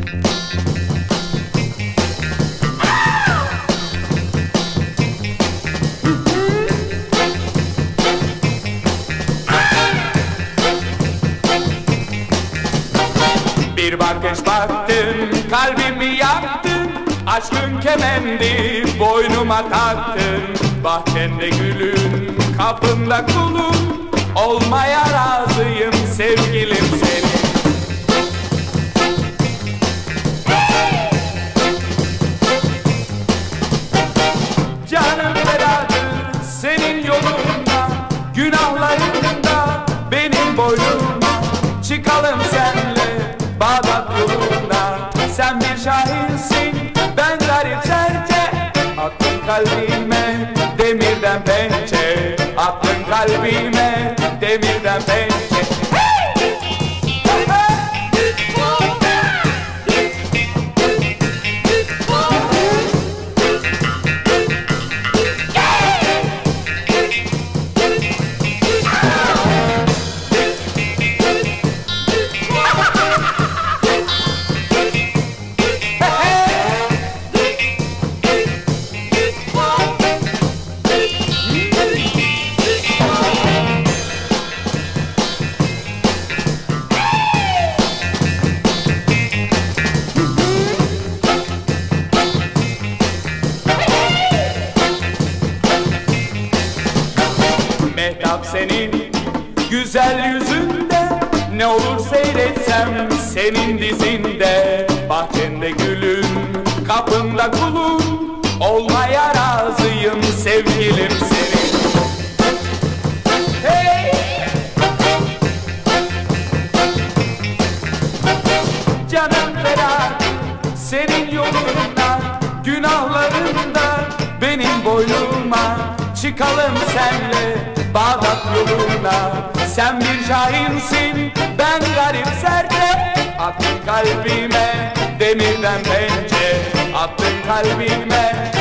Bir bakış baktın, kalbimi yaktın, aşkın kemendi boynuma taktın. Bahçende gülün, kapında kulun, olmaya razıyım sevgilim senin. Canım feradır senin yolunda, günahlarında benim boynuma. Çıkalım senle Bağdat yoluna. Sen bir şahinsin, ben garip serçe. Attın kalbime demirden pençe, attın kalbime demirden pençe. Mehtap senin güzel yüzünde, ne olur seyretsem senin dizinde. Bahçende gülün, kapında kulun, olmaya razıyım sevgilim senin. Hey! Canım ferah senin yolunda, günahlarında benim boynuma. Çıkalım senle Bağdat yoluna. Sen bir şahinsin, ben garip serçe. Attın kalbime demirden pençe, attın kalbime